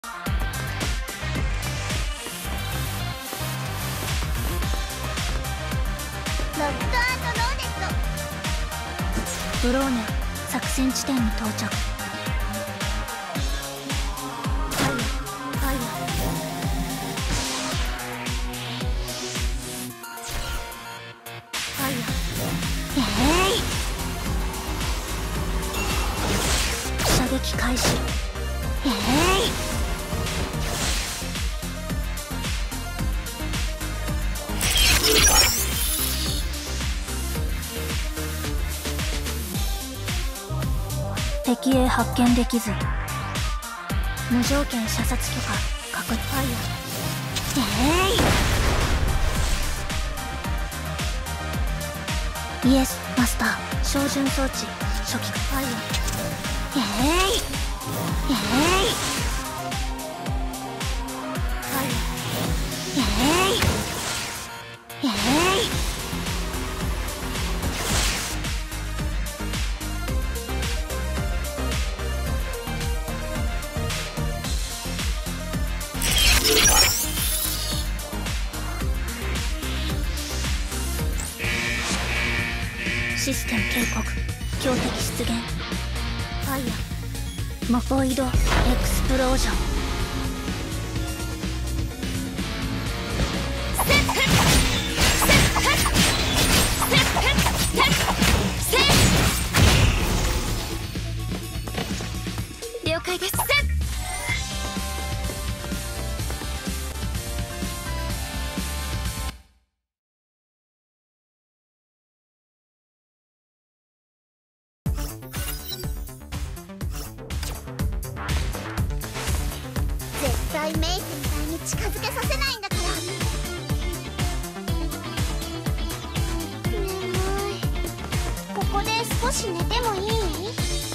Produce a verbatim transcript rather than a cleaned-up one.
ロックアートローデッドローニャ作戦地点に到着。ファイヤーファイヤーファイヤー。えい、射撃開始。えい、敵へ発見できず、無条件射殺許可確。ファイヤー。えい、イエスマスター照準装置初期。ファイヤー。えいえい、ファイヤー。えいえい、システム警告、強敵出現。ファイヤー。モポイドエクスプロージョン。 了解です。絶対メイスみたいに近づけさせないんだから。眠い。ここで少し寝てもいい？